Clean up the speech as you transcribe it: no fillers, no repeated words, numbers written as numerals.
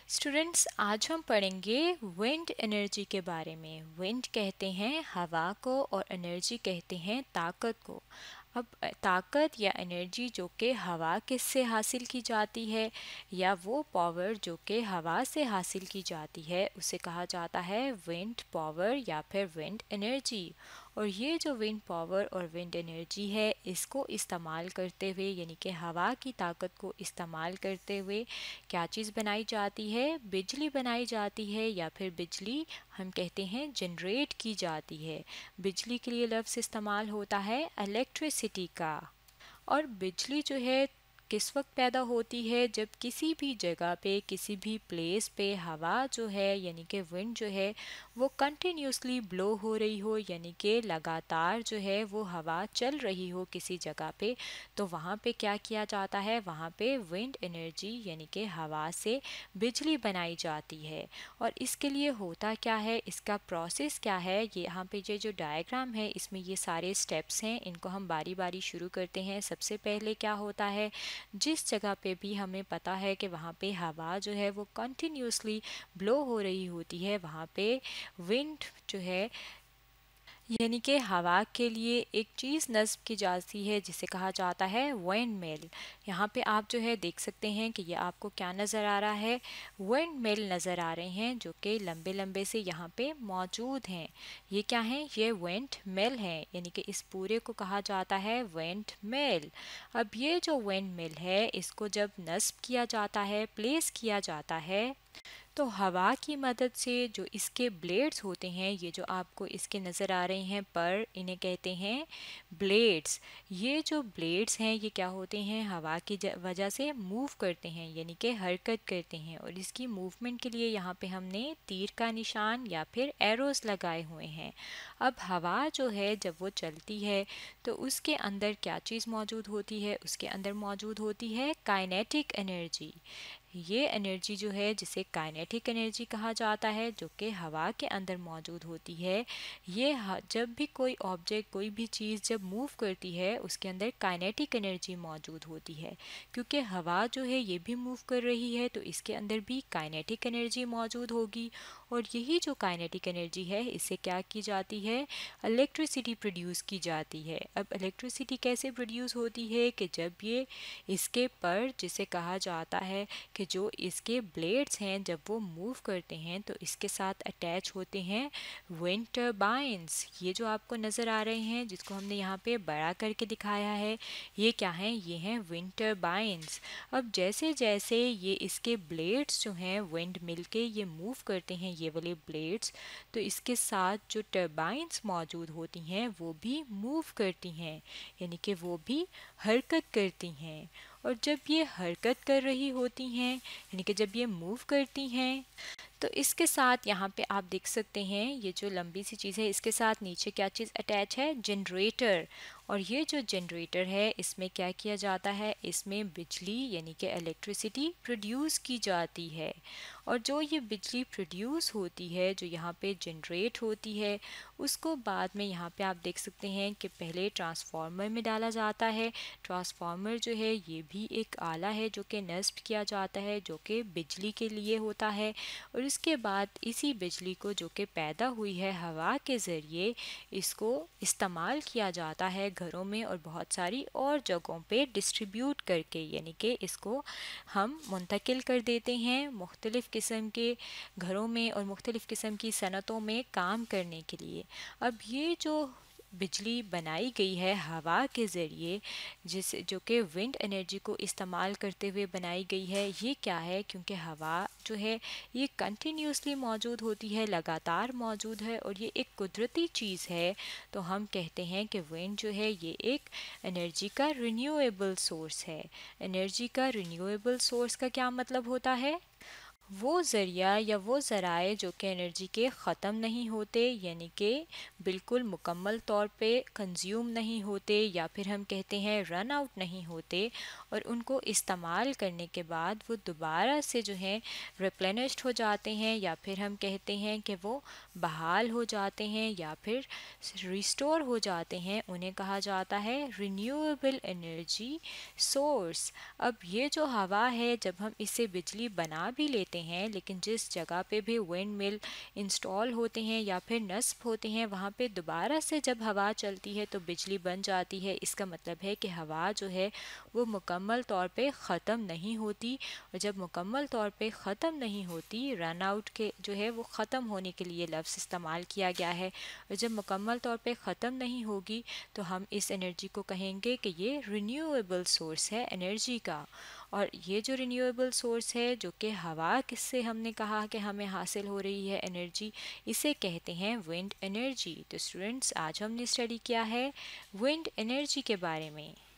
Students, आज हम पढ़ेंगे विंड एनर्जी के बारे में। विंड कहते हैं हवा को और एनर्जी कहते हैं ताकत को। अब ताकत या एनर्जी जो कि हवा किससे हासिल की जाती है या वो पावर जो कि हवा से हासिल की जाती है उसे कहा जाता है विंड पावर या फिर विंड एनर्जी। और ये जो विंड पावर और विंड एनर्जी है इसको इस्तेमाल करते हुए यानी कि हवा की ताकत को इस्तेमाल करते हुए क्या चीज़ बनाई जाती है? बिजली बनाई जाती है या फिर बिजली हम कहते हैं जनरेट की जाती है। बिजली के लिए लफ्ज़ इस्तेमाल होता है इलेक्ट्रिसिटी का। और बिजली जो है किस वक्त पैदा होती है? जब किसी भी जगह पे किसी भी प्लेस पे हवा जो है यानी कि विंड जो है वो कंटिन्यूसली ब्लो हो रही हो, यानी कि लगातार जो है वो हवा चल रही हो किसी जगह पे, तो वहाँ पे क्या किया जाता है? वहाँ पे विंड एनर्जी यानी कि हवा से बिजली बनाई जाती है। और इसके लिए होता क्या है, इसका प्रोसेस क्या है, ये यहाँ पे जो डायग्राम है इसमें ये सारे स्टेप्स हैं, इनको हम बारी बारी शुरू करते हैं। सबसे पहले क्या होता है, जिस जगह पे भी हमें पता है कि वहाँ पे हवा जो है वो कंटिन्यूसली ब्लो हो रही होती है, वहाँ पे विंड जो है यानी कि हवा के लिए एक चीज़ नस्ब की जाती है जिसे कहा जाता है विंड मिल। यहाँ पे आप जो है देख सकते हैं कि ये आपको क्या नज़र आ रहा है, विंड मिल नज़र आ रहे हैं जो कि लंबे लंबे से यहाँ पे मौजूद हैं। ये क्या है? ये विंड मिल है, यानी कि इस पूरे को कहा जाता है विंड मिल। अब ये जो विंड मिल है इसको जब नस्ब किया जाता है, प्लेस किया जाता है, तो हवा की मदद से जो इसके ब्लेड्स होते हैं, ये जो आपको इसके नज़र आ रहे हैं पर, इन्हें कहते हैं ब्लेड्स। ये जो ब्लेड्स हैं ये क्या होते हैं? हवा की वजह से मूव करते हैं यानी कि हरकत करते हैं। और इसकी मूवमेंट के लिए यहाँ पे हमने तीर का निशान या फिर एरोस लगाए हुए हैं। अब हवा जो है जब वो चलती है तो उसके अंदर क्या चीज़ मौजूद होती है? उसके अंदर मौजूद होती है काइनेटिक एनर्जी। ये एनर्जी जो है जिसे काइनेटिक एनर्जी कहा जाता है, जो कि हवा के अंदर मौजूद होती है। ये जब भी कोई ऑब्जेक्ट, कोई भी चीज़ जब मूव करती है उसके अंदर काइनेटिक एनर्जी मौजूद होती है। क्योंकि हवा जो है ये भी मूव कर रही है तो इसके अंदर भी काइनेटिक एनर्जी मौजूद होगी। और यही जो काइनेटिक एनर्जी है इससे क्या की जाती है? इलेक्ट्रिसिटी प्रोड्यूस की जाती है। अब इलेक्ट्रिसिटी कैसे प्रोड्यूस होती है कि जब ये इसके पर, जिसे कहा जाता है कि जो इसके ब्लेड्स हैं जब वो मूव करते हैं तो इसके साथ अटैच होते हैं विंड टर्बाइंस। ये जो आपको नज़र आ रहे हैं जिसको हमने यहाँ पे बड़ा करके दिखाया है, ये क्या हैं? ये हैं विंड टर्बाइंस। अब जैसे जैसे ये इसके ब्लेड्स जो हैं विंड मिलके ये मूव करते हैं, ये वाले ब्लेड्स, तो इसके साथ जो टर्बाइंस मौजूद होती हैं वो भी मूव करती हैं, यानी कि वो भी हरकत करती हैं। और जब ये हरकत कर रही होती हैं यानी कि जब ये मूव करती हैं तो इसके साथ यहाँ पे आप देख सकते हैं ये जो लंबी सी चीज़ है इसके साथ नीचे क्या चीज़ अटैच है? जनरेटर। और ये जो जनरेटर है इसमें क्या किया जाता है? इसमें बिजली यानी कि इलेक्ट्रिसिटी प्रोड्यूस की जाती है। और जो ये बिजली प्रोड्यूस होती है, जो यहाँ पे जनरेट होती है, उसको बाद में यहाँ पे आप देख सकते हैं कि पहले ट्रांसफार्मर में डाला जाता है। ट्रांसफार्मर जो है ये भी एक आला है जो कि नस्ब किया जाता है, जो कि बिजली के लिए होता है। और इसके बाद इसी बिजली को जो कि पैदा हुई है हवा के ज़रिए, इसको इस्तेमाल किया जाता है घरों में और बहुत सारी और जगहों पे डिस्ट्रीब्यूट करके, यानी कि इसको हम मुंतकिल कर देते हैं मुख्तलिफ़ किस्म के घरों में और मुख्तलिफ़ किस्म की सनतों में काम करने के लिए। अब ये जो बिजली बनाई गई है हवा के ज़रिए, जिस जो कि विंड एनर्जी को इस्तेमाल करते हुए बनाई गई है, ये क्या है? क्योंकि हवा जो है ये कंटिन्यूसली मौजूद होती है, लगातार मौजूद है और ये एक कुदरती चीज़ है, तो हम कहते हैं कि विंड जो है ये एक एनर्जी का रिन्यूएबल सोर्स है। एनर्जी का रिन्यूएबल सोर्स का क्या मतलब होता है? वो ज़रिया या वो ज़राए जो कि एनर्जी के ख़त्म नहीं होते, यानी कि बिल्कुल मुकम्मल तौर पे कंज्यूम नहीं होते, या फिर हम कहते हैं रन आउट नहीं होते, और उनको इस्तेमाल करने के बाद वो दोबारा से जो है रिप्लेनिश्ड हो जाते हैं, या फिर हम कहते हैं कि वो बहाल हो जाते हैं या फिर रिस्टोर हो जाते हैं, उन्हें कहा जाता है रिन्यूएबल एनर्जी सोर्स। अब ये जो हवा है जब हम इससे बिजली बना भी लेते होते हैं, लेकिन जिस जगह पे भी विंड मिल इंस्टॉल होते हैं या फिर नस्ब होते हैं वहाँ पे दोबारा से जब हवा चलती है तो बिजली बन जाती है। इसका मतलब है कि हवा जो है वो मुकम्मल तौर पे ख़त्म नहीं होती, और जब मुकम्मल तौर पे ख़त्म नहीं होती, रन आउट के जो है वो ख़त्म होने के लिए लफ्ज़ इस्तेमाल किया गया है, और जब मुकम्मल तौर पे ख़त्म नहीं होगी तो हम इस एनर्जी को कहेंगे कि ये रिन्यूएबल सोर्स है एनर्जी का। और ये जो रिन्यूएबल सोर्स है जो कि हवा किससे हमने कहा कि हमें हासिल हो रही है एनर्जी, इसे कहते हैं विंड एनर्जी। तो स्टूडेंट्स, आज हमने स्टडी किया है विंड एनर्जी के बारे में।